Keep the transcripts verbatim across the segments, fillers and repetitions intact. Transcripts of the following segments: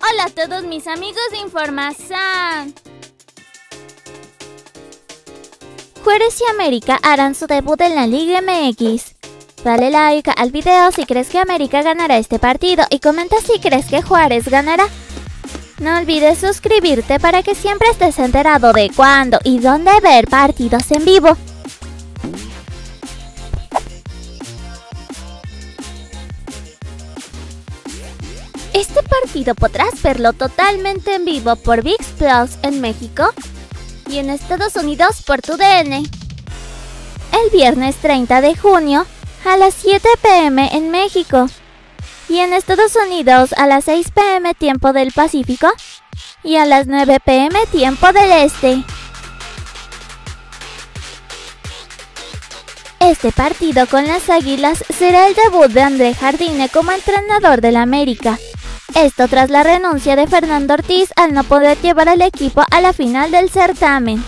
Hola a todos mis amigos de Información. Juárez y América harán su debut en la Liga M X. Dale like al video si crees que América ganará este partido y comenta si crees que Juárez ganará. No olvides suscribirte para que siempre estés enterado de cuándo y dónde ver partidos en vivo. Este partido podrás verlo totalmente en vivo por ViX Plus en México y en Estados Unidos por tu D N. El viernes treinta de junio a las siete pe eme en México y en Estados Unidos a las seis pe eme tiempo del Pacífico y a las nueve pe eme tiempo del Este. Este partido con las Águilas será el debut de André Jardine como entrenador del América. Esto tras la renuncia de Fernando Ortiz al no poder llevar al equipo a la final del certamen.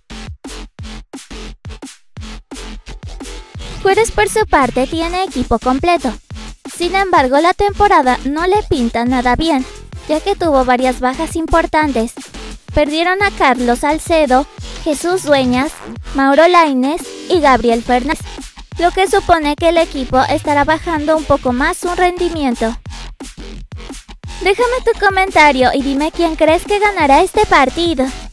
Juárez por su parte tiene equipo completo. Sin embargo, la temporada no le pinta nada bien, ya que tuvo varias bajas importantes. Perdieron a Carlos Salcedo, Jesús Dueñas, Mauro Lainez y Gabriel Fernández, lo que supone que el equipo estará bajando un poco más su rendimiento. Déjame tu comentario y dime quién crees que ganará este partido.